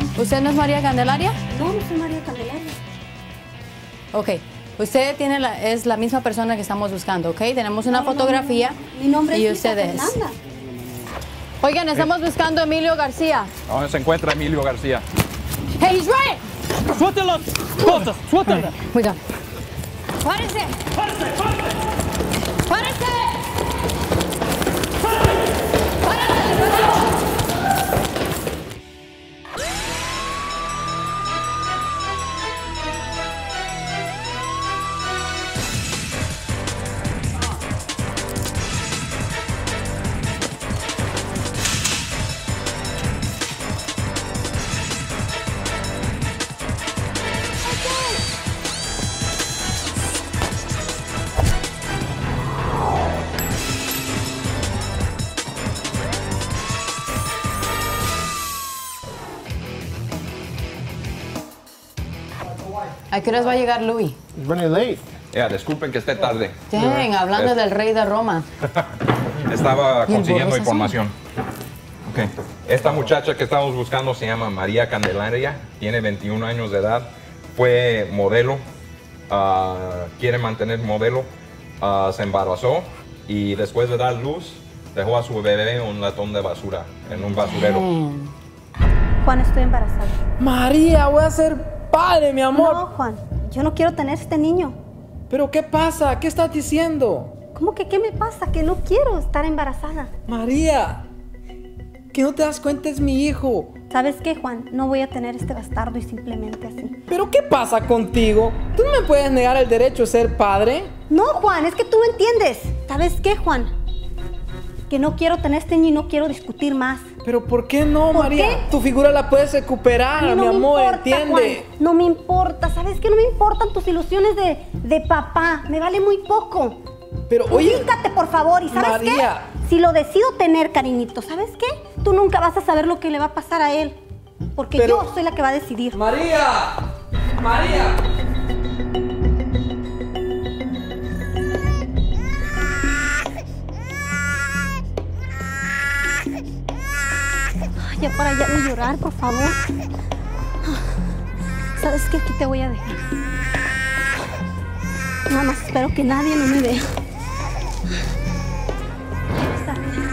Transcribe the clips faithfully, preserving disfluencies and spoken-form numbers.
¿Usted no es María Candelaria? No, no soy María Candelaria. Ok. Usted tiene la, es la misma persona que estamos buscando, ¿ok? Tenemos una No, no, fotografía. no, no. Mi nombre y es usted Lisa es. Fernanda. Oigan, estamos buscando a Emilio García. ¿Dónde se encuentra Emilio García? Hey, he's right. Suéltela, cosas, suéltela. Cuidado. ¡Párese! ¡Párese, párese! ¡Párese! ¿A qué horas va a llegar Luis? He's running late. Ya, disculpen que esté tarde. Dang, hablando Eh, del rey de Roma. Estaba ¿Y el consiguiendo borroso? información. Ok. Esta muchacha que estamos buscando se llama María Candelaria, tiene veintiún años de edad, fue modelo, ah, quiere mantener modelo, ah, se embarazó y después de dar luz dejó a su bebé en un latón de basura, en un basurero. Dang. Juan, estoy embarazada. María, voy a ser padre, mi amor. No, Juan, yo no quiero tener este niño. ¿Pero qué pasa? ¿Qué estás diciendo? ¿Cómo que qué me pasa? Que no quiero estar embarazada. María, que no te das cuenta, es mi hijo. ¿Sabes qué, Juan? No voy a tener este bastardo y simplemente así. ¿Pero qué pasa contigo? ¿Tú no me puedes negar el derecho a ser padre? No, Juan, es que tú no entiendes. ¿Sabes qué, Juan? Que no quiero tener este niño y no quiero discutir más. ¿Pero por qué no, ¿Por María? qué? Tu figura la puedes recuperar, Oye, no mi me amor, importa, entiende. Juan, no me importa. ¿Sabes qué? No me importan tus ilusiones de, de papá. Me vale muy poco. Pero, oye, Ubícate, por favor. ¿Y sabes María. qué? Si lo decido tener, cariñito, ¿sabes qué? Tú nunca vas a saber lo que le va a pasar a él. Porque Pero- yo soy la que va a decidir. María, María. Ay, ya para ya de llorar, por favor. ¿Sabes qué? Aquí te voy a dejar. Nada más espero que nadie no me vea. Está bien.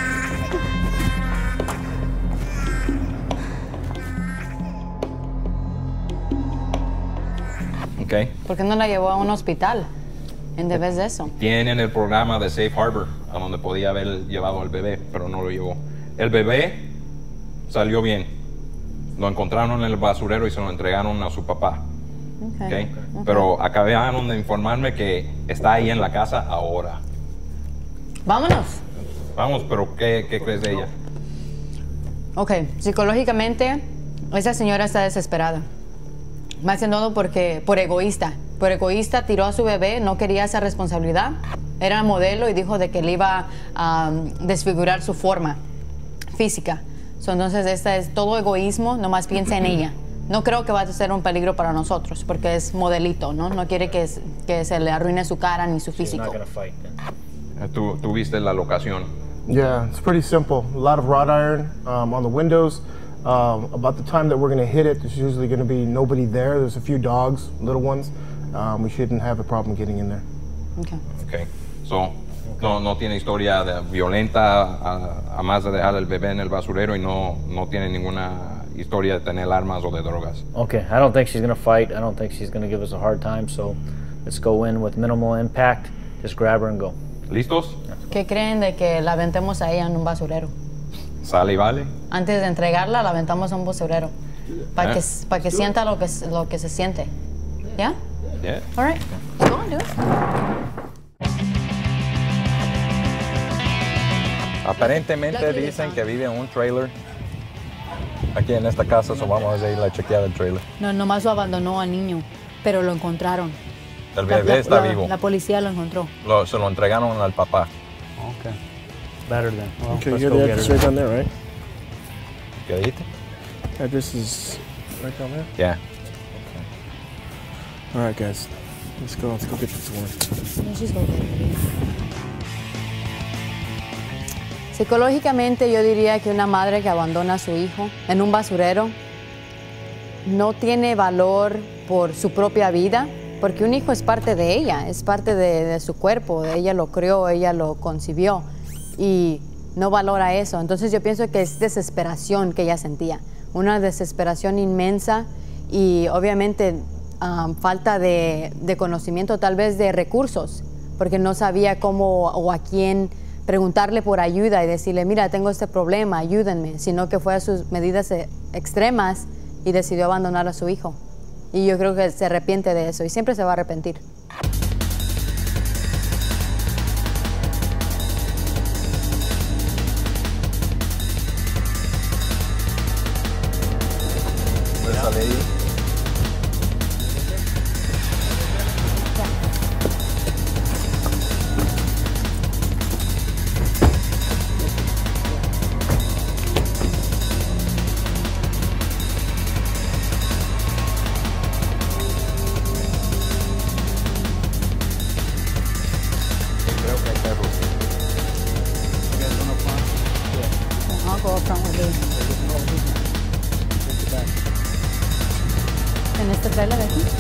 Ok. ¿Por qué no la llevó a un hospital en vez de eso? Tienen el programa de Safe Harbor, a donde podía haber llevado al bebé, pero no lo llevó. El bebé salió bien. Lo encontraron en el basurero y se lo entregaron a su papá. Ok. Okay. Pero acabaron de informarme que está ahí en la casa ahora. Vámonos. Vamos, pero ¿qué, qué crees de ella? Ok, psicológicamente, esa señora está desesperada. Más que todo porque, por egoísta. Por egoísta tiró a su bebé, no quería esa responsabilidad. Era modelo y dijo de que le iba a um, desfigurar su forma física. So, entonces, esta es todo egoísmo, nomás piensa en ella. No creo que va a ser un peligro para nosotros, porque es modelito, ¿no? No quiere que, que se le arruine su cara ni su físico. Eh, ¿Tú, tú viste la locación? Yeah, it's pretty simple. A lot of wrought iron um, on the windows. Um, about the time that we're going to hit it, there's usually going to be nobody there. There's a few dogs, little ones. Um, we shouldn't have a problem getting in there. Okay. Ok. So, no, no tiene historia de violenta a, a más de dejar el bebé en el basurero y no, no tiene ninguna historia de tener armas o de drogas. Okay, I don't think she's gonna fight. I don't think she's gonna give us a hard time. So let's go in with minimal impact. Just grab her and go. ¿Listos? ¿Qué creen de que la aventemos a ella en un basurero? Sale y vale. Antes de entregarla, la aventamos a un basurero. Para Yeah. que, para que sienta lo que, lo que se siente. ¿Ya? Yeah. All right. Go on, do it. Aparentemente dicen que vive en un trailer aquí en esta casa, so vamos a ir a chequear el trailer. No, nomás lo abandonó al niño, pero lo encontraron. El La- bebé la- está la- vivo. La policía lo encontró. Lo- se lo entregaron al papá. Okay. Better then. Well, Okay, let's you go have the get address her. right down there, right? ¿Qué dijiste? Address is right down there. Yeah. All right, guys. Let's go. Let's go get this one. Let's just go get it. Psicológicamente yo diría que una madre que abandona a su hijo en un basurero no tiene valor por su propia vida, porque un hijo es parte de ella, es parte de, de su cuerpo, ella lo crió, ella lo concibió y no valora eso. Entonces yo pienso que es desesperación que ella sentía, una desesperación inmensa y obviamente um, falta de, de conocimiento, tal vez de recursos, porque no sabía cómo o a quién preguntarle por ayuda y decirle, mira, tengo este problema, ayúdenme, sino que fue a sus medidas extremas y decidió abandonar a su hijo. Y yo creo que se arrepiente de eso y siempre se va a arrepentir. ¿Puedes salir ahí? En este trailer de aquí.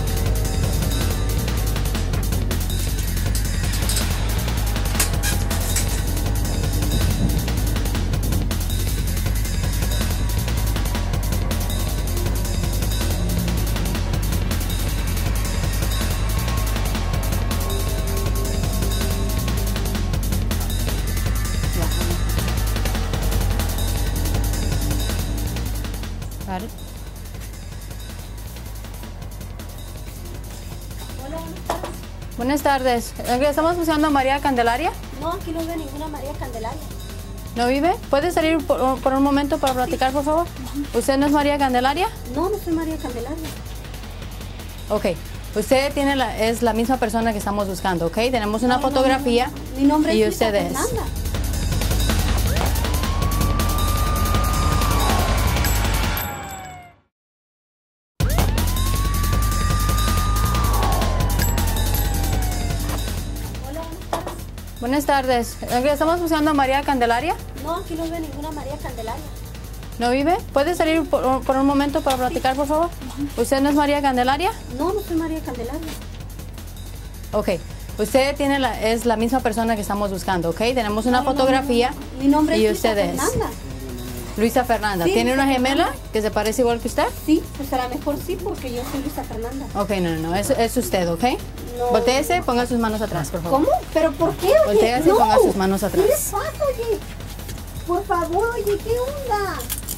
Got it. Buenas tardes. Estamos buscando a María Candelaria. No, aquí no veo ninguna María Candelaria. ¿No vive? ¿Puede salir por, por un momento para platicar, por favor? ¿Usted no es María Candelaria? No, no soy María Candelaria. Ok. Usted tiene la, es la misma persona que estamos buscando, ¿ok? Tenemos una No, no, fotografía no, no. Mi nombre y es usted Luisa es. Fernanda. Buenas tardes. Estamos buscando a María Candelaria. No, aquí no veo ninguna María Candelaria. ¿No vive? ¿Puede salir por, por un momento para platicar, por favor? ¿Usted no es María Candelaria? No, no soy María Candelaria. Ok. Usted tiene la, es la misma persona que estamos buscando, ¿ok? Tenemos una No, no, fotografía no, no. Mi nombre y es usted Luisa es. Fernanda. Luisa Fernanda. Sí, ¿Tiene Luisa una gemela Fernanda. que se parece igual que usted? Sí, pues a lo mejor sí, porque yo soy Luisa Fernanda. Ok, no, no, no. Es, es usted, ¿ok? No. Voltéese, ponga sus manos atrás, por favor. ¿Cómo? ¿Pero por qué, oye? Voltéase y no. ponga sus manos atrás. ¿Qué les pasa, oye? Por favor, oye, ¿qué onda?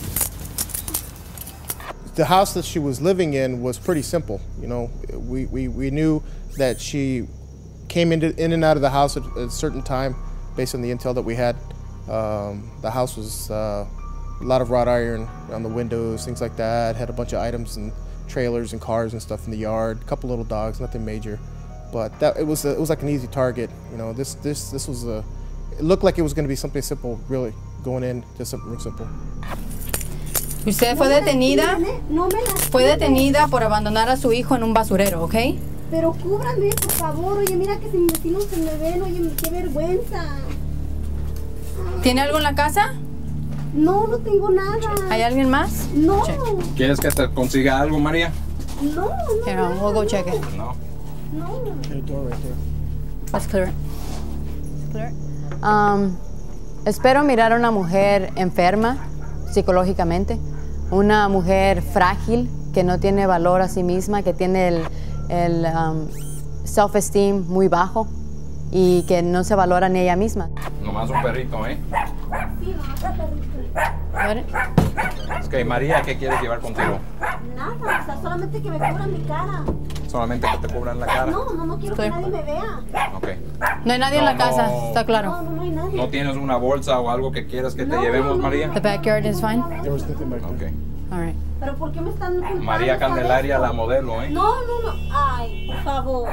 The house that she was living in was pretty simple. You know, we, we, we knew that she came into, in and out of the house at a certain time based on the intel that we had. Um, the house was uh, a lot of wrought iron on the windows, things like that. Had a bunch of items and trailers and cars and stuff in the yard. A couple little dogs, nothing major. But that, it was a, it was like an easy target. You know, this this this was a. It looked like it was going to be something simple, really, going in, just something real simple. Usted fue detenida, No me la fue detenida por abandonar a su hijo en un basurero, ¿ok? Pero cúbrame, por favor. Oye, mira que si mis vecinos se me ven, oye, qué vergüenza. ¿Tiene algo en la casa? No, no tengo nada. ¿Hay alguien más? No, Check. ¿Quieres que te consiga algo, María? no, no. Here, we'll go check it. No. No. Let's clear it. Clear it. Um, espero mirar a una mujer enferma psicológicamente, una mujer frágil que no tiene valor a sí misma, que tiene el, el um, self-esteem muy bajo y que no se valora ni ella misma. Nomás un perrito, ¿eh? Sí, no, está perrito. Got it? Es que María, ¿qué quieres llevar contigo? Nada, o sea, solamente que me cubran mi cara. Solamente que te cubran la cara. No, no, no quiero que Clear. nadie me vea. Ok. No hay nadie en No, la casa, no. está No, claro. no, no hay nadie. ¿No tienes una bolsa o algo que quieras que te No, llevemos, no, no, María? The backyard is fine? Ok. All right. Pero ¿por qué me están culpando? María Candelaria, ¿sabes? la modelo, ¿eh? No, no, no. Ay, por favor.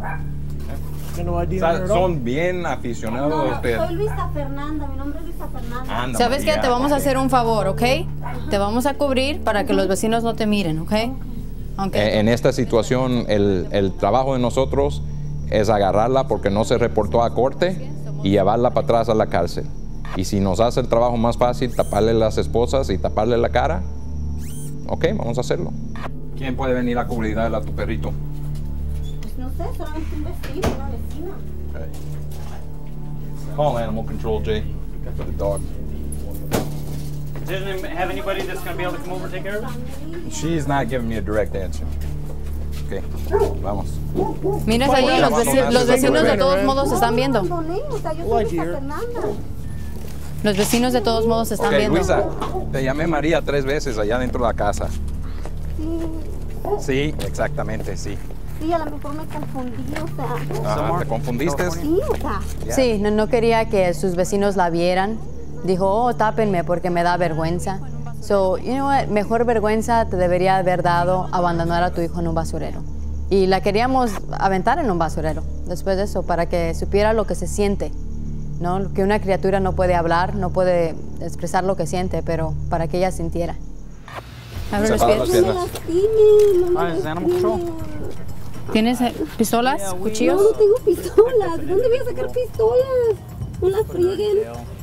O sea, son bien aficionados No, a no, usted. soy Luisa Fernanda. Mi nombre es Luisa Fernanda. Anda, ¿Sabes qué? María, Te vamos a ok. hacer un favor, ¿ok? Te vamos a cubrir para que los vecinos no te miren, ¿ok? Aunque Eh, En esta situación, el, el trabajo de nosotros es agarrarla porque no se reportó a corte y llevarla para atrás a la cárcel. Y si nos hace el trabajo más fácil, taparle las esposas y taparle la cara, ok, vamos a hacerlo. ¿Quién puede venir a cuidar a tu perrito? Pues no sé, solamente un vecino, una vecina. Okay. Call animal control, Jay, for the dog. Doesn't have anybody that's going to be able to come over and take care of it? She's not giving me a direct answer. Okay, vamos. Miras ahí, los, veci- los vecinos de todos modos se están viendo. O sea, yo soy Luisa Fernanda. Los vecinos de todos modos se están Ok, viendo. Luisa, te llamé María tres veces allá dentro de la casa. Sí, Sí, exactamente, sí. sí, a lo mejor me confundí, o sea. Ajá, ¿te confundiste? Sí, o sea. Sí, no, no quería que sus vecinos la vieran. Dijo, oh, tápenme porque me da vergüenza. So, you know what? Mejor vergüenza te debería haber dado abandonar a tu hijo en un basurero. Y la queríamos aventar en un basurero después de eso, para que supiera lo que se siente, ¿no? Que una criatura no puede hablar, no puede expresar lo que siente, pero para que ella sintiera. Abre los Separa las pies. No me piernas. lastime, no Ah, me ¿es animal control? lastime. ¿Tienes eh, pistolas, cuchillos? No, no tengo pistolas. ¿De dónde voy a sacar pistolas? No las frieguen.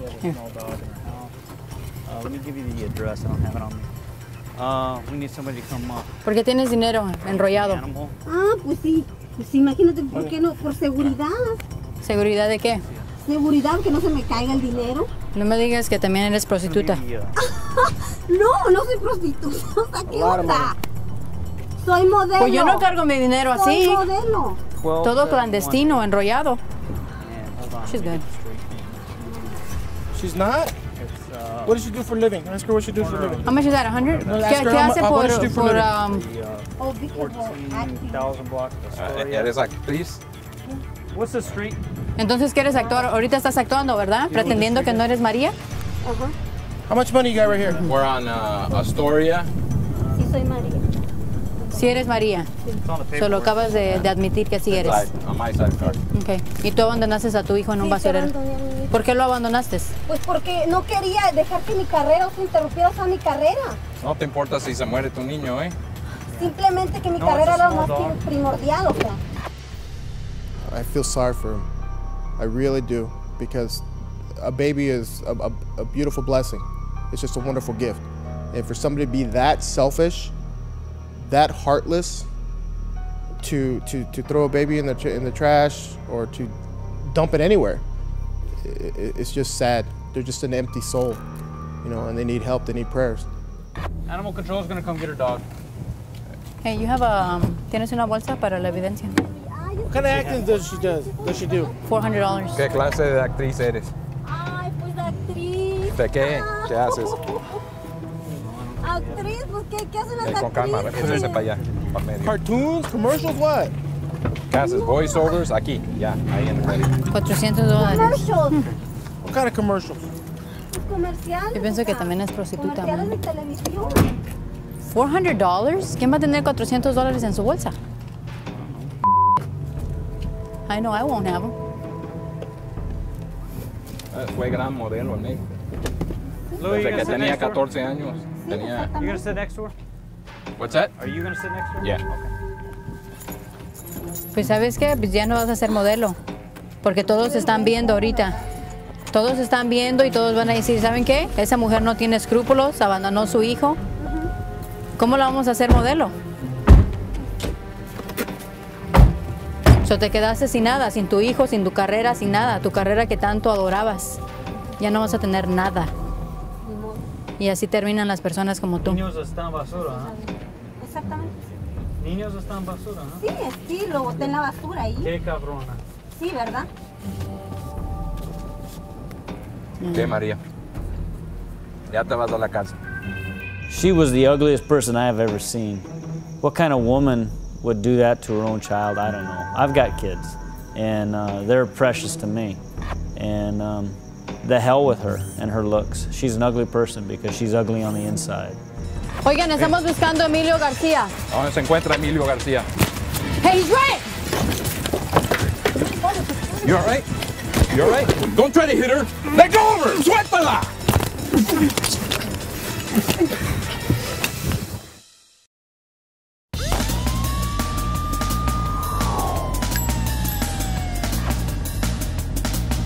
Uh, let me give you the address. I don't have it on me. Uh, we need somebody to come up. ¿Por qué tienes dinero enrollado? Animal. Ah, pues sí. Pues imagínate, ¿por qué no? Por seguridad. ¿Seguridad de qué? Seguridad, que no se me caiga el dinero. No me digas que también eres prostituta. The, uh, No, no soy prostituta. O sea, ¿qué onda? Soy modelo. Pues yo no cargo mi dinero Soy así. modelo. twelve Todo seven clandestino, enrollado. one. Yeah, hold on. She's good. She's not? It's, uh, What does she do for a living? Ask her what she does for a living. How much is that? one hundred? No, ¿Qué, ask her qué how hace mu- uh, what por, does she do for por a um, the, uh, Oh, because of fourteen acting. thousand block of Ah, Astoria. ¿Eres actriz? What's the street? Entonces quieres actuar, ahorita estás actuando, ¿verdad? Pretendiendo que no eres María. Ajá. How much money you got right here? We're on uh, Astoria. Sí, soy María. Sí eres María. It's on the paper. Solo acabas de, de admitir que sí eres. Side, on my side card. Okay. Y tú abandonaste a tu hijo en un Sí, basurero. te abandoné a mi hijo. ¿Por qué lo abandonaste? Pues porque no quería dejar que mi carrera o se interrumpiera o mi carrera. No te importa si se muere tu niño, ¿eh? Simplemente que mi No, carrera it's a era lo más small dog. primordial, o sea. I feel sorry for him. I really do, because a baby is a, a, a beautiful blessing. It's just a wonderful gift. And for somebody to be that selfish, that heartless, to to, to throw a baby in the tr- in the trash or to dump it anywhere, i i- it's just sad. They're just an empty soul, you know, and they need help. They need prayers. Animal control is going to come get her dog. Hey, you have a, um, ¿tienes una bolsa para la evidencia? What kind of acting does she does? Does she do? four hundred dollars. ¿Qué clase de actriz eres? Ay, pues actriz. ¿De qué? ¿Qué haces? Actriz, pues ¿qué, qué hacen las Ven con calma, regrese para allá, para medio. Cartoons, commercials, what? ¿Qué haces? Voiceovers, aquí, ya, ahí en el medio. cuatrocientos dólares. Commercials. What kind of commercials? Pues comerciales. Yo pienso o que sea, también es prostituta, Comerciales man. de televisión. four hundred dollars? ¿Quién va a tener cuatrocientos dólares en su bolsa? I know I won't have them. Eh, Fue gran modelo en México. Louis, you Desde going que to sit tenía next to her? catorce años. Tenía... You going to sit next to her? What's that? Are you going to sit next to her? Yeah. Pues ¿sabes qué? Pues ya no vas a ser modelo. Porque todos están viendo ahorita. Todos están viendo y todos van a decir, ¿saben qué? Esa mujer no tiene escrúpulos, abandonó a su hijo. ¿Cómo la vamos a hacer modelo? So te quedaste sin nada, sin tu hijo, sin tu carrera, sin nada. Tu carrera que tanto adorabas. Ya no vas a tener nada. Y así terminan las personas como tú. Niños están basura, ¿ah? Exactamente. Niños están basura, ¿no? Sí, sí, lo boté en la basura ahí. Qué cabrona. Sí, ¿verdad? ¿Qué, María? Ya te vas a la casa. She was the ugliest person I have ever seen. What kind of woman would do that to her own child? I don't know. I've got kids, and uh, they're precious to me. And um, the hell with her and her looks. She's an ugly person because she's ugly on the inside. Oigan, estamos buscando a Emilio García. ¿Dónde se encuentra Emilio García? Hey, he's right! You all right? You all right? Don't try to hit her. Let go of her. Suéltala.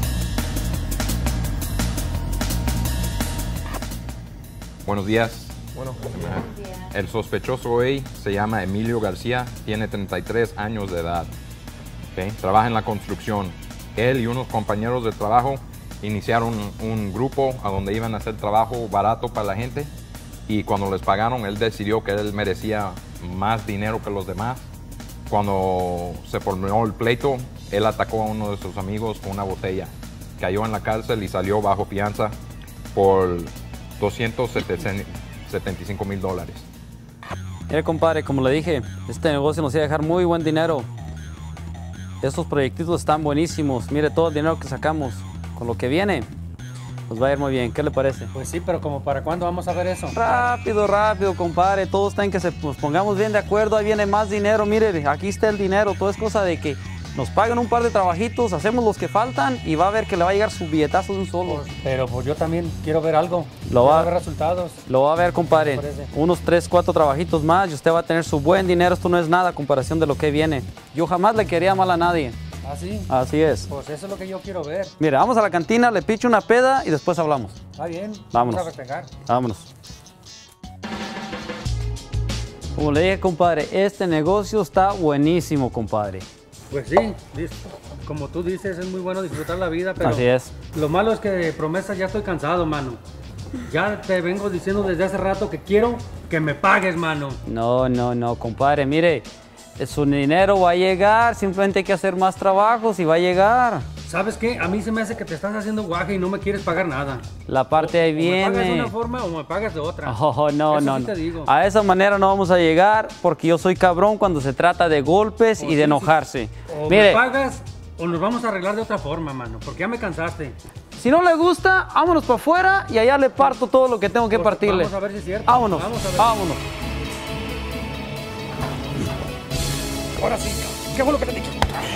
Buenos días. Bueno. El sospechoso hoy se llama Emilio García, tiene treinta y tres años de edad. ¿Okay? Trabaja en la construcción. Él y unos compañeros de trabajo iniciaron un, un grupo a donde iban a hacer trabajo barato para la gente, y cuando les pagaron, él decidió que él merecía más dinero que los demás. Cuando se formó el pleito, él atacó a uno de sus amigos con una botella. Cayó en la cárcel y salió bajo fianza por doscientos setenta y cinco mil dólares. Mire, compadre, como le dije, este negocio nos iba a dejar muy buen dinero. Estos proyectitos están buenísimos. Mire, todo el dinero que sacamos con lo que viene, nos va a ir muy bien. ¿Qué le parece? Pues sí, pero como para cuándo vamos a ver eso. Rápido, rápido, compadre. Todo está en que se, nos pongamos bien de acuerdo. Ahí viene más dinero. Mire, aquí está el dinero. Todo es cosa de que nos paguen un par de trabajitos, hacemos los que faltan y va a ver que le va a llegar su billetazo de un solo. Pues, pero pues yo también quiero ver algo. Lo quiero va, ver resultados. Lo va a ver, compadre. Unos tres, cuatro trabajitos más y usted va a tener su buen dinero. Esto no es nada a comparación de lo que viene. Yo jamás le quería mal a nadie. ¿Ah, sí? Así es. Pues eso es lo que yo quiero ver. Mira, vamos a la cantina, le picho una peda y después hablamos. Está bien. Vámonos. Vamos a festejar. Vámonos. Como le dije, compadre, este negocio está buenísimo, compadre. Pues sí, como tú dices, es muy bueno disfrutar la vida, pero así es. Lo malo es que de promesas ya estoy cansado, mano. Ya te vengo diciendo desde hace rato que quiero que me pagues, mano. No, no, no, compadre, mire, su dinero va a llegar, simplemente hay que hacer más trabajos y va a llegar. ¿Sabes qué? A mí se me hace que te estás haciendo guaje y no me quieres pagar nada. La parte ahí o, viene. O me pagas de una forma o me pagas de otra. Oh, no, Eso no, sí no. te digo. A esa manera no vamos a llegar porque yo soy cabrón cuando se trata de golpes o y sí, de enojarse. Sí. O Mire, me pagas o nos vamos a arreglar de otra forma, mano, porque ya me cansaste. Si no le gusta, vámonos para afuera y allá le parto todo lo que tengo que pues partirle. Vamos a ver si es cierto. Vámonos, vamos a ver. vámonos. Ahora sí, ¿qué fue lo que te dije?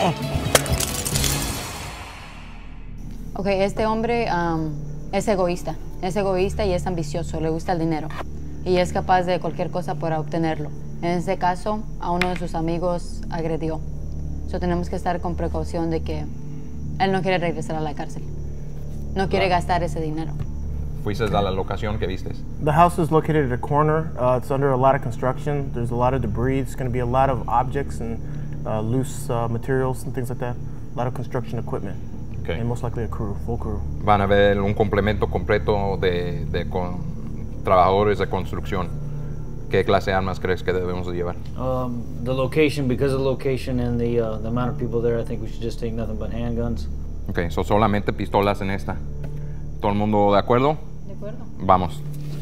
Ok, este hombre um, es egoísta, es egoísta y es ambicioso, le gusta el dinero y es capaz de cualquier cosa para obtenerlo. En este caso, a uno de sus amigos agredió. So, tenemos que estar con precaución de que él no quiere regresar a la cárcel, no quiere Claro. gastar ese dinero. ¿Fuiste a la locación que vistes? The house is located at a corner. Uh, it's under a lot of construction. There's a lot of debris. It's going to be a lot of objects and uh, loose uh, materials and things like that. A lot of construction equipment. Okay. And most likely a crew, full crew. Van a ver un complemento completo de, de con, trabajadores de construcción. ¿Qué clase de armas crees que debemos de llevar? Um, the location, because of the location and the, uh, the amount of people there, I think we should just take nothing but handguns. Ok, so solamente pistolas en esta. ¿Todo el mundo de acuerdo? De acuerdo. Vamos.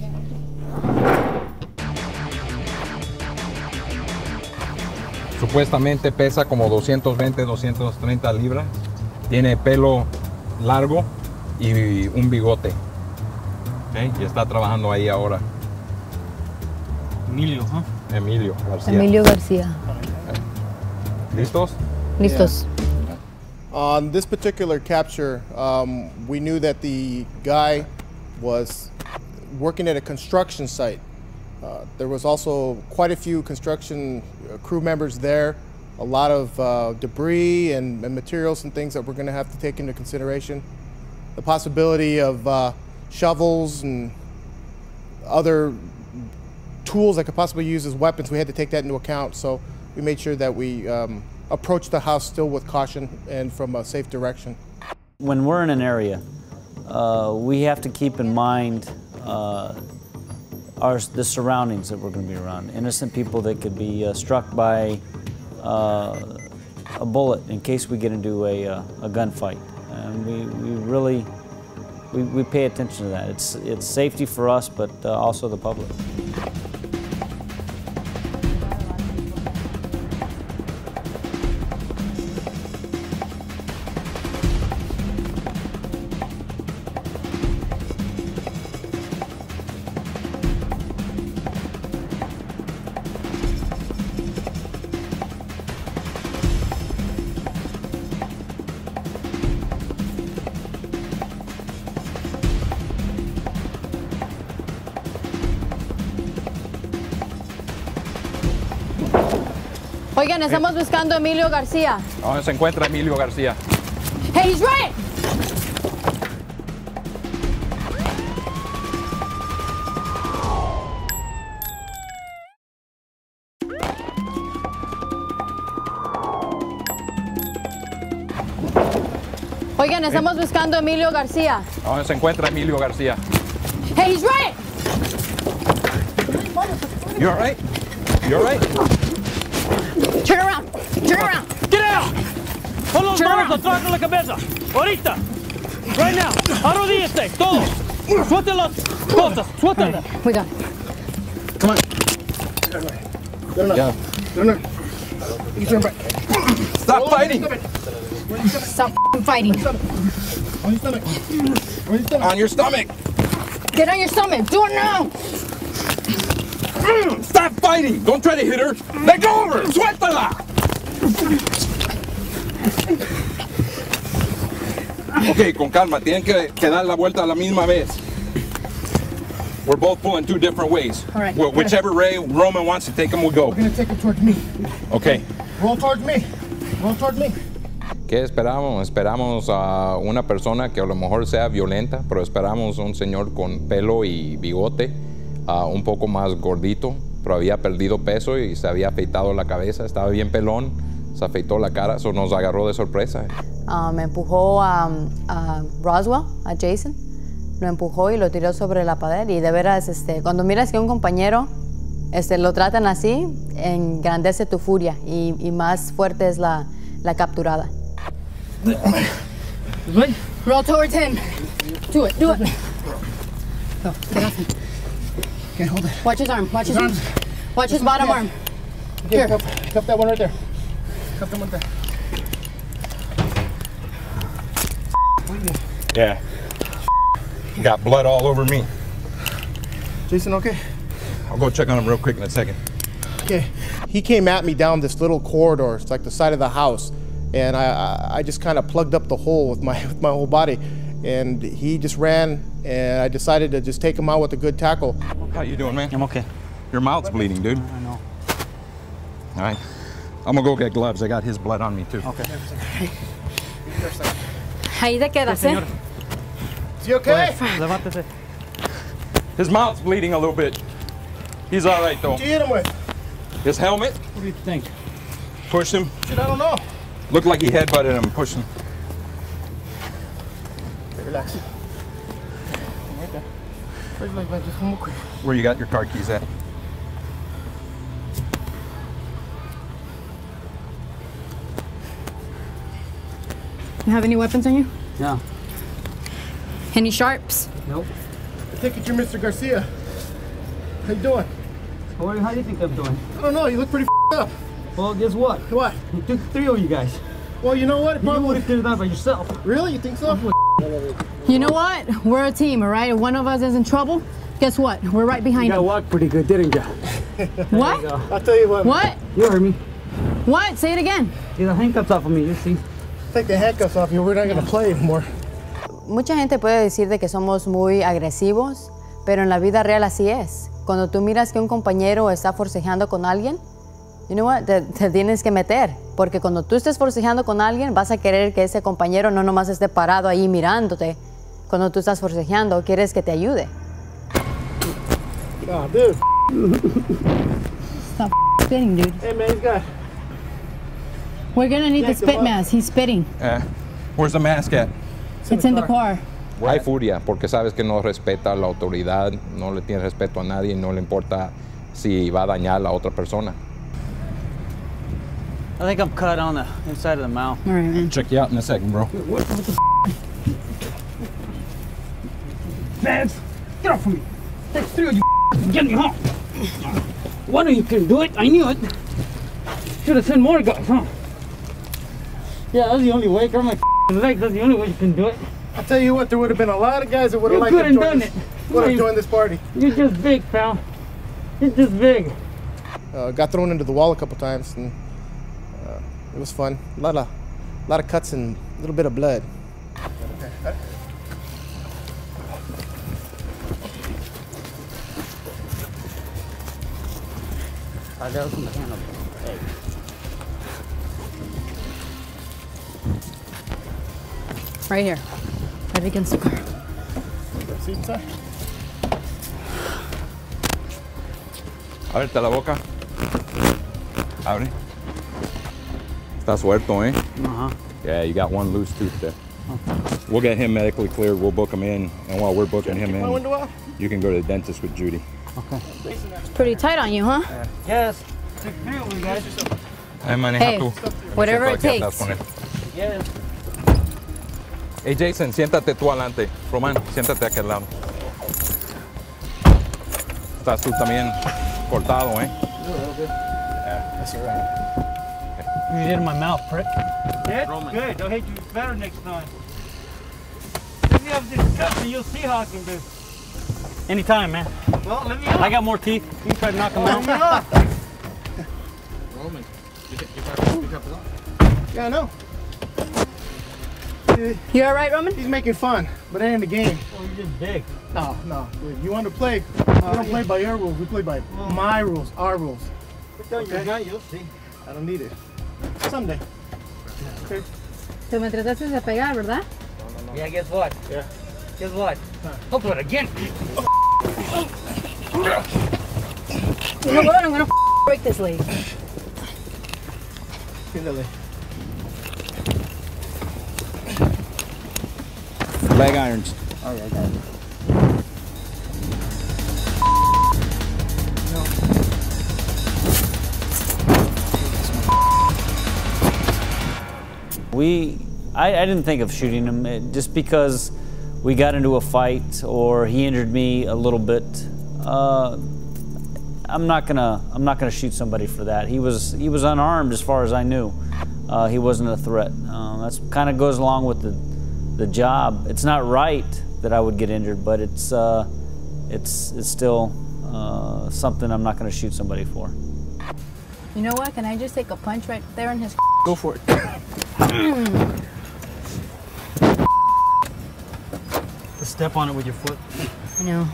Supuestamente pesa como doscientos veinte, doscientos treinta libras. Tiene pelo largo y un bigote. Okay, y está trabajando ahí ahora. Emilio, ¿eh? Emilio García. Emilio García. ¿Listos? Listos. On this particular capture, um, we knew that the guy was working at a construction site. Uh, there was also quite a few construction uh, crew members there, a lot of uh, debris and, and materials and things that we're going to have to take into consideration. The possibility of uh, shovels and other tools that could possibly use as weapons, we had to take that into account. So we made sure that we um, approach the house still with caution and from a safe direction. When we're in an area, uh, we have to keep in mind uh, our, the surroundings that we're going to be around. Innocent people that could be uh, struck by uh, a bullet in case we get into a, uh, a gunfight. And we, we really, we, we pay attention to that. It's, it's safety for us, but uh, also the public. Oigan, estamos buscando a Emilio García. ¿Dónde se encuentra Emilio García? Hey, he's right! Oigan, estamos buscando a Emilio García. ¿Dónde se encuentra Emilio García? Hey, he's right. You all right? You all right? Turn around. Turn around. Get out! Pon los Turn manos around. atrás de la cabeza. Ahorita. Right now. Arrodíllate. Todo. Suelten las cosas. Suéltenlas. We got Come on. Yeah. Turn around. You turn back. Stop fighting! Stop fighting. On your stomach. On your stomach. On your stomach! Get on your stomach. Do it now. Stop fighting! Don't try to hit her! Let go of her! Suéltala! Ok, con calma. Tienen que, que dar la vuelta a la misma vez. We're both pulling two different ways. All right. Wh- whichever way Roman wants to take them, we go. We're gonna take it towards me. Okay. Roll towards me. Roll towards me. ¿Qué esperamos? Esperamos a una persona que a lo mejor sea violenta, pero esperamos un señor con pelo y bigote, uh, un poco más gordito, pero había perdido peso y se había afeitado la cabeza, estaba bien pelón, se afeitó la cara, eso nos agarró de sorpresa. Uh, me empujó a, a Roswell, a Jason. Lo empujó y lo tiró sobre la pared. Y de veras, este, cuando miras que un compañero este, lo tratan así, engrandece tu furia y, y más fuerte es la, la capturada. Roll towards him. Do it, do it. Go, get off him. Okay, hold it. Watch his arm, watch his arm. Watch his bottom arm. Okay, Here. cuff, cuff that one right there. Cuff that one there. Yeah. Got blood all over me. Jason, okay? I'll go check on him real quick in a second. Okay. He came at me down this little corridor. It's like the side of the house. And I, I, I just kind of plugged up the hole with my, with my whole body. And he just ran, and I decided to just take him out with a good tackle. How you doing, man? I'm okay. Your mouth's bleeding, dude. I know. All right. I'm gonna go get gloves. I got his blood on me, too. Okay. Ahí te quedas, ¿eh? Is he okay? Levántese. His mouth's bleeding a little bit. He's all right, though. What you hit him with? His helmet What do you think? pushed him. Shit, I don't know. Looked like he headbutted him, pushed him. Okay, relax. Right there. Right, like, like, just one more quick. Where you got your car keys at? You have any weapons on you? Yeah. Any sharps? Nope. I take it you're Mister Garcia. How you doing? How, are- how do you think I'm doing? I don't know. You look pretty up. Well, guess what? What? It took three of you guys. Well, you know what? It You probably would have done it by yourself. Really? You think so? You know what? We're a team, all right? If one of us is in trouble, guess what? We're right You behind got him. walked pretty good, didn't you? What? I'll tell you what. What? You heard me. What? Say it again. Get the handcuffs off of me, you see. Take the handcuffs off you. We're not gonna play anymore. Mucha gente puede decir de que somos muy agresivos, pero en la vida real así es. Cuando tú miras que un compañero está forcejeando con alguien, you know what? Te, te tienes que meter, porque cuando tú estés forcejeando con alguien, vas a querer que ese compañero no nomás esté parado ahí mirándote. Cuando tú estás forcejeando, quieres que te ayude. Oh, dude. Stop spitting, dude. Hey, man, he's got. We're gonna need the Yank him spit up. mask. He's spitting. Eh, where's the mask at? It's in the car. Hay furia porque sabes que no respeta a la autoridad, no le tiene respeto a nadie y no le importa si va a dañar a la otra persona. I think I'm cut on the inside of the mouth. All right, man. Check you out in a second, bro. Vance, get off of me. There's three of you get me home. One of you can do it. I knew it. Should have sent more guys, huh? Yeah, that's the only way. Grab my legs. That's the only way you can do it. I'll tell you what, there would have been a lot of guys that would have You liked to couldn't join done this, it. would have You- joined this party. You're just big, pal. You're just big. Uh, got thrown into the wall a couple times, and uh, it was fun. A lot of, a lot of cuts and a little bit of blood. Right here. Right against the car. See inside? Ábrete la boca. Abre. Estás suelto, eh? Uh-huh. Yeah, you got one loose tooth there. We'll get him medically cleared. We'll book him in, and while we're booking him in, you can go to the dentist with Judy. Okay. It's pretty tight on you, huh? Yes. Take three of you guys. Hey, maneja Hey, tú. whatever Siento it que estás takes. con él. Yes. Hey, Jason, siéntate tú adelante. Román, siéntate a aquel lado. Estás tú también cortado, ¿eh? Yeah, that's all right. You did in my mouth, prick. That's good. I'll hit you better next time. Let me have this cup and you'll see how I can do. Anytime, man. Well, let me I got more teeth. You can try to knock them out. Roman, you think you got it? Yeah, I know. You all right, Roman? He's making fun, but it ain't the game. Oh, you're just big. No, no. Dude, you want to play? We don't play by your rules. We play by my rules, our rules. Put down your gun, you'll see. I don't need it. Someday. Okay. Te me trataste de pegar, ¿verdad? Yeah, guess what? Yeah. Guess what? I'll do it again. You know what? I'm gonna break this leg. Leg irons. All right, got it. We, I, I didn't think of shooting him it, just because we got into a fight or he injured me a little bit. Uh, I'm not gonna, I'm not gonna shoot somebody for that. He was, he was unarmed as far as I knew. Uh, he wasn't a threat. Um, that's kind of goes along with the, the job. It's not right that I would get injured, but it's, uh, it's, it's still uh, something I'm not gonna shoot somebody for. You know what? Can I just take a punch right there in his? Go for it. Just step on it with your foot. I know.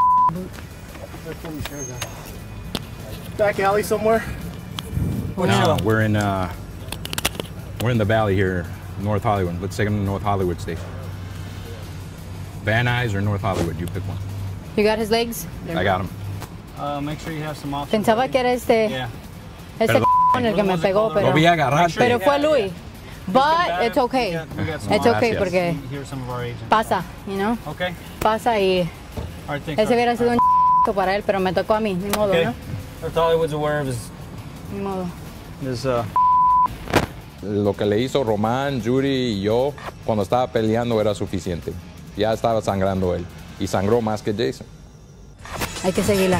Back alley somewhere. No, we're in uh, we're in the valley here, North Hollywood. Let's take him to North Hollywood Station. Van Nuys or North Hollywood, you pick one. You got his legs? I got him. Uh, make sure you have some options. Pensaba que era este, Yeah. este Perdón. con el que me pegó, pero, Lo vi agarrar. pero fue Luis. But it's okay. It's okay porque Here's some of our agents. pasa, you know? Okay. Pasa y All right, thanks. ese hubiera sido un para él, pero me tocó a mí, ni modo, Okay. ¿no? North Hollywood's aware of his, Ni modo. his uh, Lo que le hizo Román, Judy y yo cuando estaba peleando era suficiente. Ya estaba sangrando él. Y sangró más que Jason. Hay que seguirla.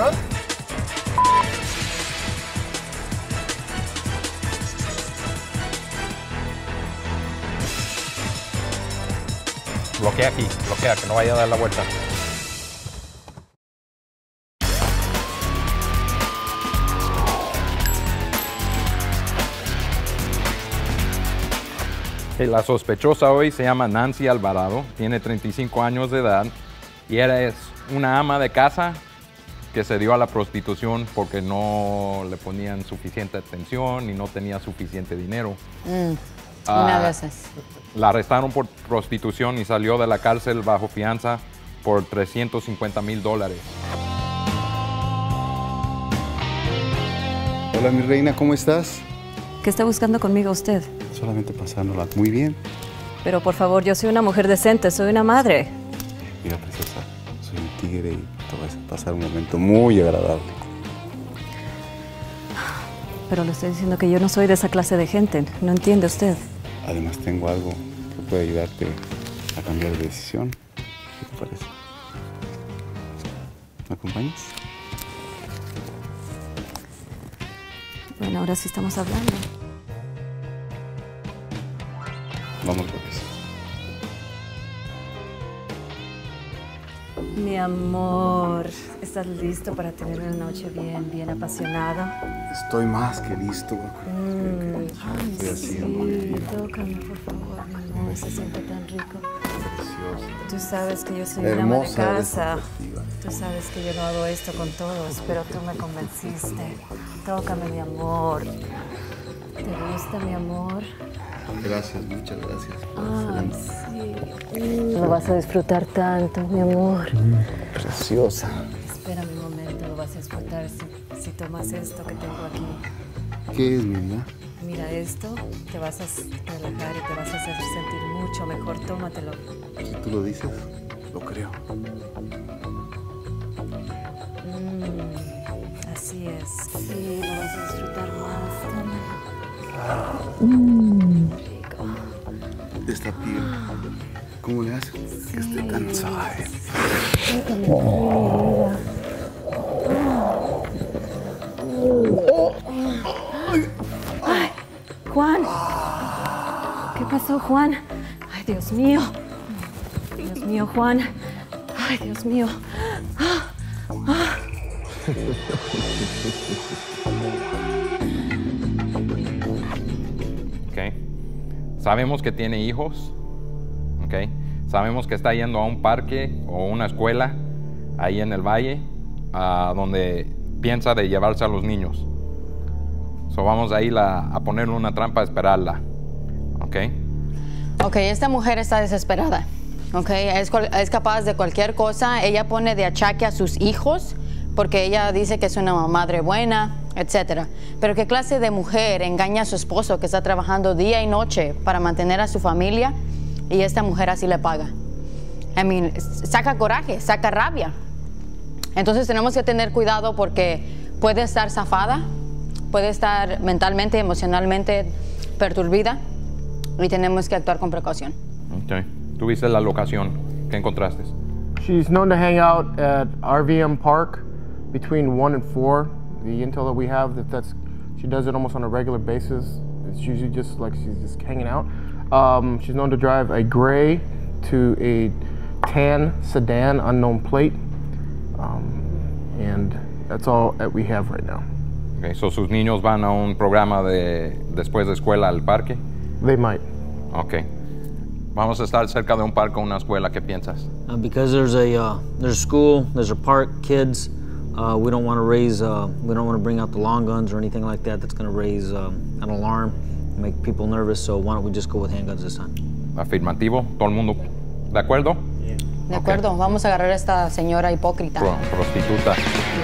Bloquea aquí, bloquea, que no vaya a dar la vuelta. La sospechosa hoy se llama Nancy Alvarado, tiene treinta y cinco años de edad y ella es una ama de casa que se dio a la prostitución porque no le ponían suficiente atención y no tenía suficiente dinero. Mm, Ah, una de esas. La arrestaron por prostitución y salió de la cárcel bajo fianza por trescientos cincuenta mil dólares. Hola mi reina, ¿cómo estás? ¿Qué está buscando conmigo usted? Solamente pasándola muy bien. Pero por favor, yo soy una mujer decente, soy una madre. Mira, preciosa, soy un tigre y te vas a pasar un momento muy agradable. Pero le estoy diciendo que yo no soy de esa clase de gente, ¿no entiende usted? Además tengo algo que puede ayudarte a cambiar de decisión. ¿Qué te parece? ¿Me acompañas? Bueno, ahora sí estamos hablando. Vamos, López. Mi amor, ¿estás listo para tener una noche bien, bien apasionada? Estoy más que listo. Mm, ay, Estoy así, sí, amor. tócame, por favor, mi amor, se siente tan rico. Precioso. Tú sabes que yo soy una ama de Hermosa de casa. perspectiva. Tú sabes que yo no hago esto con todos, pero tú me convenciste. Tócame, mi amor. ¿Te gusta, mi amor? Gracias, muchas gracias. Ay, sí. Lo vas a disfrutar tanto, mi amor. Preciosa. Espérame un momento, lo vas a disfrutar si, si tomas esto que tengo aquí. ¿Qué es, mi vida? Mira esto, te vas a relajar y te vas a hacer sentir mucho mejor. Tómatelo. Si tú lo dices, lo creo. Mm, así es. Sí, lo vas a disfrutar más. Tómalo. Mm, rico. De esta piel, ¿cómo le haces? Sí. Que esté tan suave. Ay, Juan. ¿Qué pasó, Juan? Ay, Dios mío. Dios mío, Juan. Ay, Dios mío. Ah, ah. Okay. Sabemos que tiene hijos. Okay. Sabemos que está yendo a un parque o una escuela ahí en el valle uh, donde piensa de llevarse a los niños. So vamos a ir a, a ponerle una trampa a esperarla. ¿Ok? Ok, esta mujer está desesperada. Ok, es, es capaz de cualquier cosa. Ella pone de achaque a sus hijos porque ella dice que es una madre buena, etcétera. Pero ¿qué clase de mujer engaña a su esposo que está trabajando día y noche para mantener a su familia y esta mujer así le paga? I mean, saca coraje, saca rabia. Entonces tenemos que tener cuidado porque puede estar zafada, puede estar mentalmente, emocionalmente perturbada y tenemos que actuar con precaución. Okay. ¿Tú viste la locación? ¿Qué encontraste? She's known to hang out at R V M Park between one and four. The intel that we have, that that's, she does it almost on a regular basis. It's usually just like she's just hanging out. Um, she's known to drive a gray to a tan sedan, unknown plate. Um, and that's all that we have right now. Okay, so sus niños van a un programa de después de escuela al parque? They might. Okay. Vamos a estar cerca de un parque o una escuela. ¿Qué piensas? Uh, because there's a uh, there's a school, there's a park, kids. Uh, we don't want to raise, uh, we don't want to bring out the long guns or anything like that. That's going to raise um, an alarm, make people nervous. So why don't we just go with handguns this time? Afirmativo. ¿Todo el mundo de acuerdo? Yeah. De acuerdo. Okay. Vamos a agarrar a esta señora hipócrita. Pro, prostituta.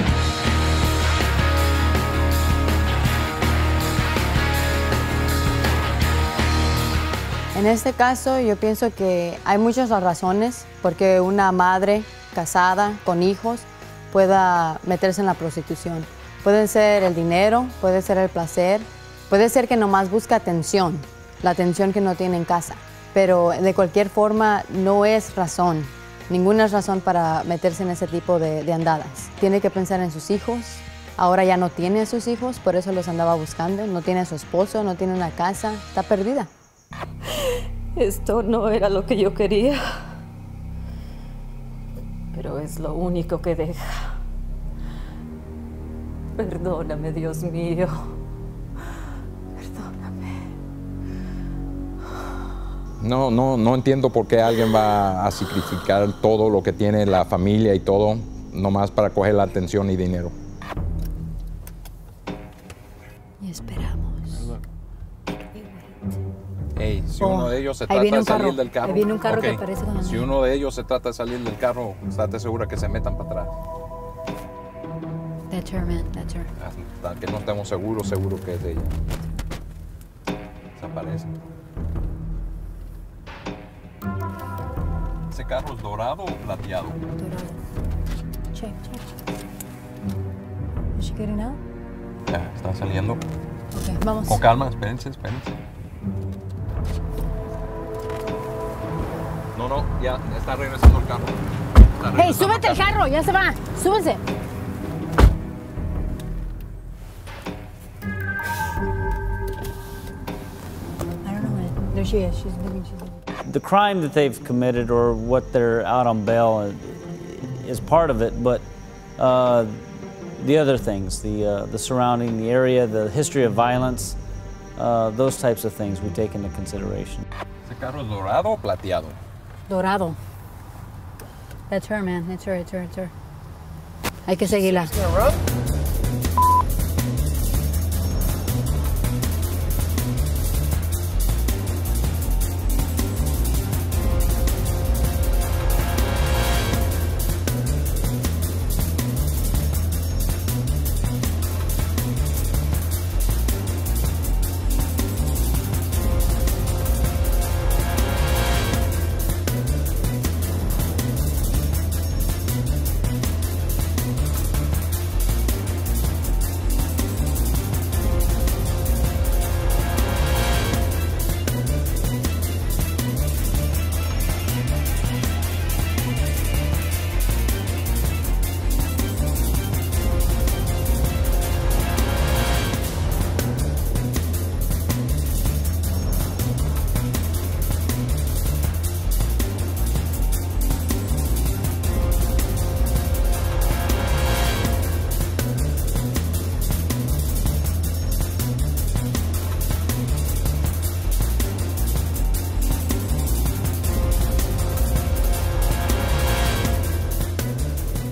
En este caso, yo pienso que hay muchas razones porque una madre casada con hijos pueda meterse en la prostitución. Puede ser el dinero, puede ser el placer, puede ser que nomás busca atención, la atención que no tiene en casa. Pero de cualquier forma no es razón, ninguna razón para meterse en ese tipo de, de andadas. Tiene que pensar en sus hijos. Ahora ya no tiene a sus hijos, por eso los andaba buscando. No tiene a su esposo, no tiene una casa, está perdida. Esto no era lo que yo quería, pero es lo único que deja. Perdóname, Dios mío. Perdóname. No, no, no entiendo por qué alguien va a sacrificar todo lo que tiene la familia y todo, nomás para coger la atención y dinero. Y esperamos. Hey, si oh, uno de ellos se trata de salir carro. del carro, ahí viene un carro okay. que parece con Si uno de ellos se trata de salir del carro, estate segura que se metan para atrás. That's her, man. That's her. Hasta que no estemos seguros, seguro que es de ella. Desaparece. ¿Ese carro es dorado o plateado? Dorado. Check, check. Is she getting out? Ya, está saliendo. Okay, vamos. Con calma, espérense, espérense. No, no, ya está regresando el carro. Regresando Hey, súbete el carro, ya se va. Súbese. I don't know, man. There she is. She's leaving. She's leaving. The crime that they've committed or what they're out on bail is part of it, but uh, the other things, the, uh, the surrounding, the area, the history of violence, uh, those types of things we take into consideration. ¿Ese carro es dorado o plateado? Dorado. That's her, man. It's her, it's her, it's her. Hay que seguirla.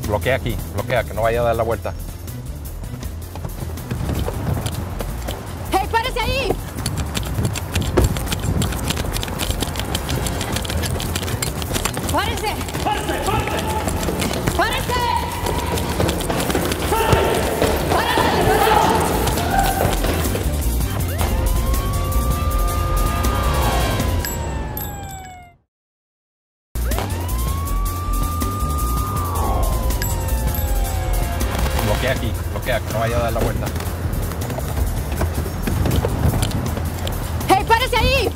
Bloquea aquí, bloquea, que no vaya a dar la vuelta. ¡Hey, párese ahí! ¡Párese! ¡Párese! ¡Párese! ¡Párese! Bloquea aquí, bloquea, que no vaya a dar la vuelta. ¡Hey, párese ahí!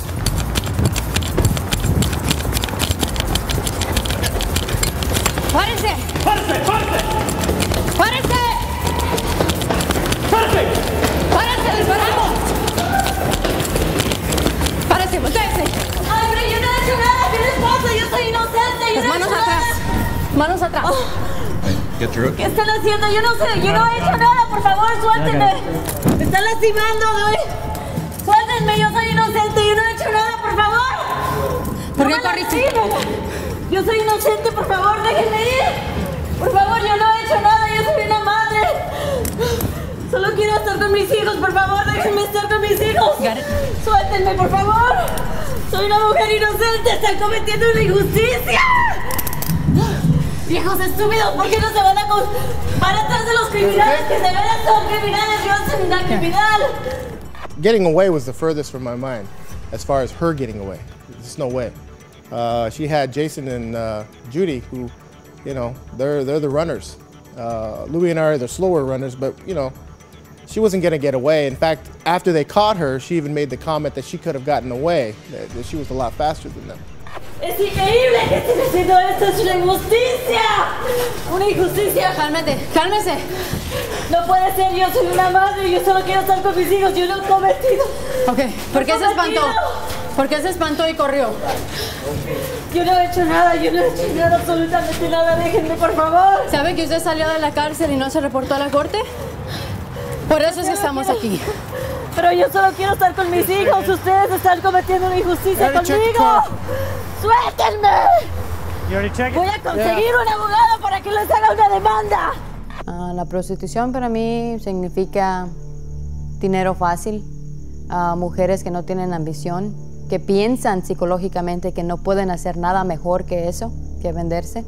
¡Párese! ¡Párese! ¡Párese! ¡Párese! ¡Párese! ¡Párese! ¡Disparamos! ¡Párese! ¡Voltéese! ¡Ay, pero yo no he hecho nada! ¿Qué les pasa? Yo soy inocente. Yo Las no he manos hecho atrás. nada. Manos atrás. Oh, Get through. ¿qué están haciendo? Yo no sé. Yo no he hecho nada. Por favor, suéltenme. Me están lastimando, güey. Suéltenme. Yo soy inocente. Yo no he hecho nada. Por favor. ¿Por No qué me corriste? lastimen. Yo soy inocente. Por favor, déjenme ir. Por favor, yo no he hecho nada. Yo soy una madre. Solo quiero estar con mis hijos. Por favor, déjenme estar con mis hijos. Suéltenme, por favor. Soy una mujer inocente. Están cometiendo una injusticia. Viejos estúpidos, ¿por qué no se van a con... van atrás de los criminales que de veras son criminales? Yo soy una criminal. Getting away was the furthest from my mind as far as her getting away. There's no way. Uh, she had Jason and uh, Judy, who, you know, they're, they're the runners. Uh, Louie and I are the slower runners, but, you know, she wasn't going to get away. In fact, after they caught her, she even made the comment that she could have gotten away, that, that she was a lot faster than them. Es increíble que estén haciendo esto. Es una injusticia. Una injusticia. Cálmate, cálmese. No puede ser. Yo soy una madre. Yo solo quiero estar con mis hijos. Yo no he cometido. Ok, ¿por qué se espantó? ¿Por qué se espantó y corrió? Yo no he hecho nada. Yo no he hecho nada, absolutamente nada. Déjenme, por favor. ¿Sabe que usted salió de la cárcel y no se reportó a la corte? Por eso es que estamos aquí. Pero yo solo quiero estar con mis hijos. Ustedes están cometiendo una injusticia conmigo. ¡Suéltenme! Voy a conseguir un abogado para que les haga una demanda. Ah, la prostitución para mí significa dinero fácil, a mujeres que no tienen ambición, que piensan psicológicamente que no pueden hacer nada mejor que eso, que venderse,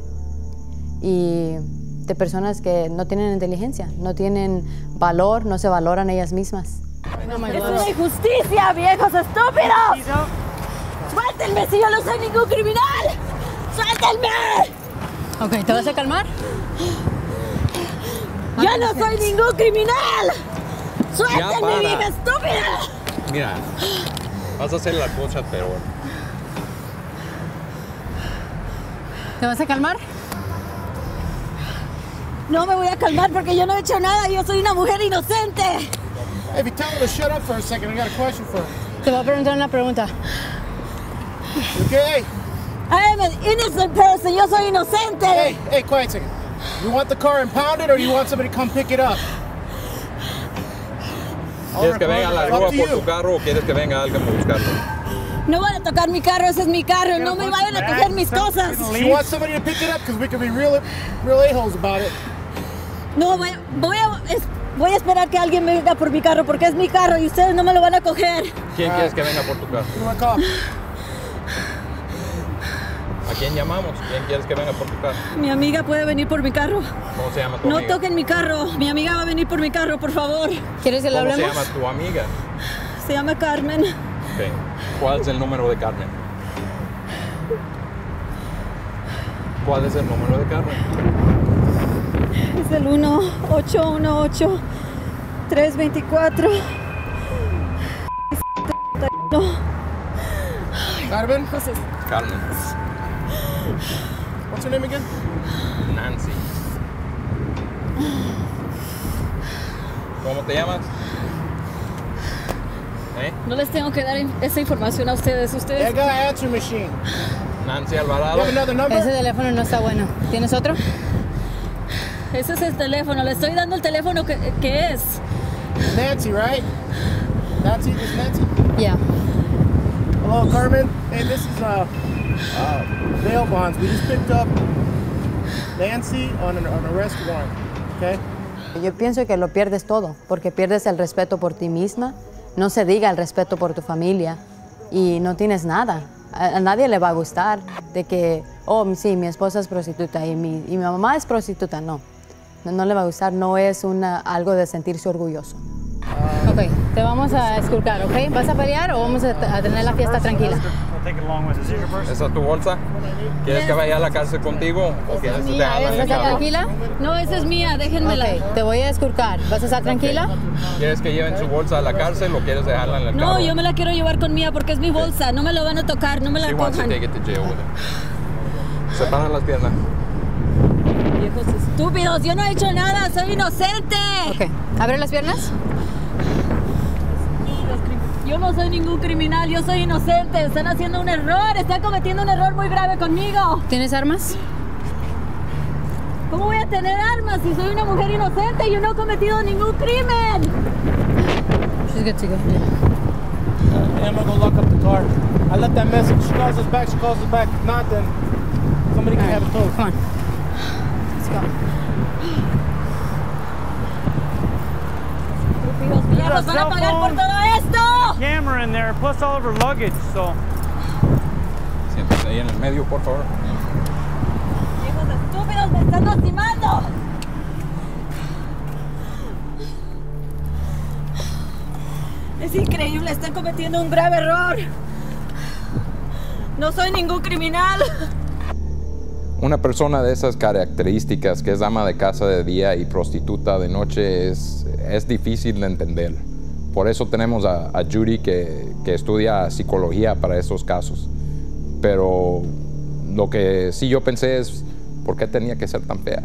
y de personas que no tienen inteligencia, no tienen valor, no se valoran ellas mismas. Es una injusticia, viejos estúpidos. ¡Suéltenme si yo no soy ningún criminal! ¡Suéltenme! Ok, ¿te vas a calmar? ¡Yo no soy ningún criminal! ¡Suéltenme, vieja estúpida! Mira, vas a hacer las cosas peor. ¿Te vas a calmar? No me voy a calmar porque yo no he hecho nada. Yo soy una mujer inocente. Hey, if you tell her to shut up for a second, I got a question for her. Te voy a preguntar una pregunta. Okay? I am an innocent person. Yo soy inocente. Hey, hey, quiet a second. You want the car impounded or do you want somebody to come pick it up? ¿Quieres que venga la grúa por tu carro o quieres que venga alguien a buscarlo? No van a tocar mi carro, ese es mi carro. No me vayan a coger mis cosas. You want somebody to pick it up because we can be real, real a-holes about it. No, voy, voy, a, es, voy a esperar que alguien venga por mi carro porque es mi carro y ustedes no me lo van a coger. ¿Quién quieres que venga por tu carro? ¿A quién llamamos? ¿Quién quieres que venga por tu carro? Mi amiga puede venir por mi carro. ¿Cómo se llama tu No amiga? toquen mi carro. Mi amiga va a venir por mi carro, por favor. ¿Quieres que le ¿Cómo hablemos? se llama tu amiga? Se llama Carmen. Okay. ¿Cuál es el número de Carmen? ¿Cuál es el número de Carmen? Es el uno ocho uno ocho tres dos cuatro. Carmen? Carmen. What's her name again? Nancy. ¿Cómo te llamas? ¿Eh? No les tengo que dar esa información a ustedes. Ustedes. Yeah, I got an answer machine. Nancy Alvarado. You have another number? Ese teléfono no está bueno. ¿Tienes otro? Ese es el teléfono. Le estoy dando el teléfono que, que es. Nancy, right? Nancy, this is Nancy? Yeah. Hello, Carmen. Hey, this is uh, uh, bail bonds. We just picked up Nancy on an, on arrest warrant, okay? Yo pienso que lo pierdes todo, porque pierdes el respeto por ti misma, no se diga el respeto por tu familia y no tienes nada. A, a nadie le va a gustar de que, oh, sí, mi esposa es prostituta y mi, y mi mamá es prostituta. No, no, no le va a gustar, no es una, algo de sentirse orgulloso. Ok, te vamos a esculcar, ¿ok? ¿Vas a pelear o vamos a, a tener la fiesta tranquila? ¿Esa es tu bolsa? ¿Quieres que vaya a la cárcel contigo o quieres que te hagan ¿Vas a el estar carro? tranquila? No, esa es mía, déjenmela. Ok, te voy a esculcar. ¿Vas a estar tranquila? ¿Quieres que lleven su bolsa a la cárcel o quieres dejarla en el carro? No, yo me la quiero llevar conmigo porque es mi bolsa. No me lo van a tocar, no me la She wants to cojan. take it to jail with her. Separan las piernas. Viejos estúpidos, yo no he hecho nada, soy inocente. Ok, ¿abre las piernas? Yo no soy ningún criminal, yo soy inocente. Están haciendo un error, están cometiendo un error muy grave conmigo. ¿Tienes armas? ¿Cómo voy a tener armas si soy una mujer inocente y yo no he cometido ningún crimen? She's good to go. Hey, I'm gonna go lock up the car. I left that message. She calls us back, she calls us back. If not, then somebody can have it towed. Come on. Let's go. Estúpidos viejos, van a pagar por todo esto. Camera in there, plus all of her luggage, so. Siéntate ahí en el medio, por favor. Viejos estúpidos, me están lastimando. Es increíble, están cometiendo un grave error. No soy ningún criminal. Una persona de esas características, que es ama de casa de día y prostituta de noche, es, es difícil de entender. Por eso tenemos a, a Judy que, que estudia psicología para esos casos. Pero lo que sí yo pensé es, ¿por qué tenía que ser tan fea?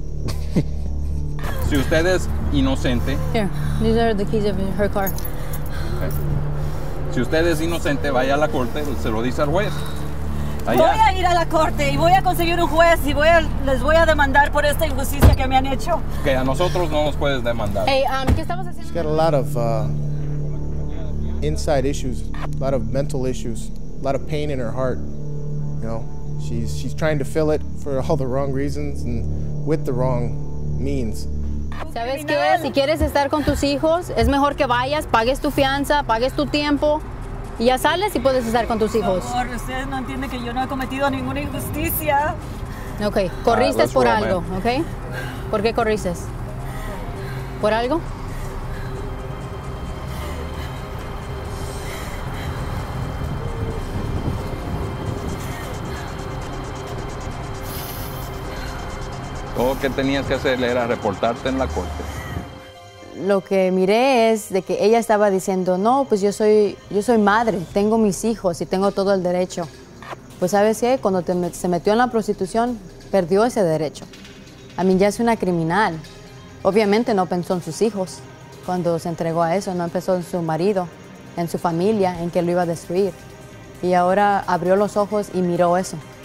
Si usted es inocente, Here, these are the keys of her car. si usted es inocente, vaya a la corte, se lo dice al juez. Voy a ir a la corte y voy a conseguir un juez y voy a, les voy a demandar por esta injusticia que me han hecho. Que a nosotros no nos puedes demandar. Hey, um, ¿qué estamos haciendo? She's got a lot of uh, inside issues, a lot of mental issues, a lot of pain in her heart. You know, she's she's trying to fill it for all the wrong reasons and with the wrong means. ¿Sabes qué? Si quieres estar con tus hijos, es mejor que vayas, pagues tu fianza, pagues tu tiempo y ya sales y puedes estar con tus hijos. Por favor, ustedes no entienden que yo no he cometido ninguna injusticia. Ok, corriste let's por roll, algo, man. ¿ok? ¿Por qué corriste? ¿Por algo? Todo lo que tenías que hacer era reportarte en la corte. Lo que miré es de que ella estaba diciendo, no, pues yo soy, yo soy madre, tengo mis hijos y tengo todo el derecho. Pues ¿sabes qué? Cuando te met- se metió en la prostitución, perdió ese derecho. A mí ya es una criminal. Obviamente no pensó en sus hijos cuando se entregó a eso, no pensó en su marido, en su familia, en que lo iba a destruir. Y ahora abrió los ojos y miró eso.